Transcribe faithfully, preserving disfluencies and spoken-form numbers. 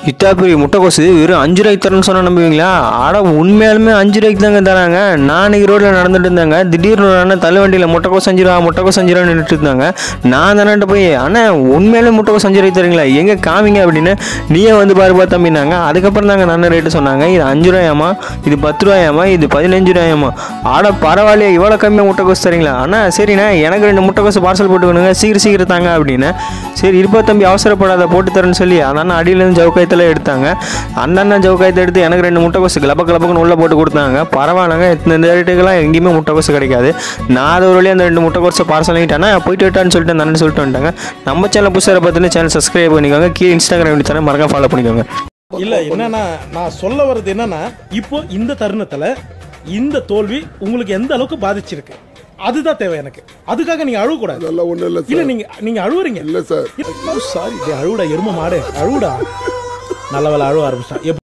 இத்தாப்பெரிய முட்டைக்கோசு வெறும் அஞ்சு ரூபாய்க்கு தரேன்னு சொன்னால் நம்புவீங்களா? ஆட உண்மையாலுமே அஞ்சு ரூபாய்க்கு தாங்க தராங்க. நான் இன்னைக்கு ரோட்டில் நடந்துட்டு இருந்தாங்க, திடீர்னு ஒரு அண்ணன் தள்ளு வண்டியில் முட்டைக்கோசு அஞ்சு ரூபா முட்டைக்கோசு அஞ்சு ரூபா நின்றுட்டு இருந்தாங்க. நான் தானே போய் அண்ணா உண்மையாலுமே முட்டைக்கோசு அஞ்சு ரூபாய்க்கு தரீங்களா, எங்கே காமிங்க அப்படின்னு. நீயே வந்து பாரு பார்த்து தம்பினாங்க. அதுக்கப்புறம் தாங்க நல்ல ரேட்டு சொன்னாங்க. இது அஞ்சு ரூபாயாமா, இது பத்து ரூபாயாமா, இது பதினஞ்சு ரூபாயாமா. ஆட பரவாயில்லையே இவ்வளோ கம்மியாக முட்டைக்கோசு தரீங்களா? அண்ணா சரிண்ணா எனக்கு ரெண்டு முட்டைக்கோசு பார்சல் போட்டுக்கணுங்க, சீக்கிரம் சீக்கிரம் தாங்க அப்படின்னு. சரி இருப்பா தம்பி அவசரப்படாத போட்டு தரேன்னு சொல்லி அந்த அண்ணன் அடியிலேருந்து ஜவுக்காய் எடுத்தாங்க. அந்த அண்ணன் ஜவுக்காயத்தை எடுத்து எனக்கு ரெண்டு முட்டைக்கோசு கிளப்ப கிளப்புக்குன்னு உள்ள போட்டு கொடுத்தாங்க. பரவாயில்லங்க, இந்த ரேட்டுக்கெல்லாம் எங்கேயுமே முட்டைக்கோசு கிடைக்காது. நான் அது ஒரு வழியாக அந்த ரெண்டு முட்டைக்கோசை பார்சல் வாங்கிட்டேன்னா போயிட்டு விட்டான்னு சொல்லிட்டு அந்த அண்ணன் சொல்லிட்டு வந்துட்டாங்க. நம்ம சேனல் புதுசாக பார்த்துட்டு சேனல் சப்ஸ்கிரைப் பண்ணிக்கோங்க. கீழே இன்ஸ்டாகிராம் சேனல் மறக்காம ஃபாலோ பண்ணிக்கோங்க. இல்ல என்னன்னா நான் சொல்ல வர்றது என்னன்னா, இப்போ இந்த தருணத்துல இந்த தோல்வி உங்களுக்கு எந்த அளவுக்கு பாதிச்சிருக்கு அதுதான் தேவை எனக்கு. அதுக்காக நீங்க அழுவ கூடாது. இல்ல நீங்க நீங்க அழுவுறீங்க. இல்ல சார் சாரி, அழுவுடா எரும மாடு அழுவுடா. நல்ல வேலை அழுவ ஆரம்பிச்சிட்டான்.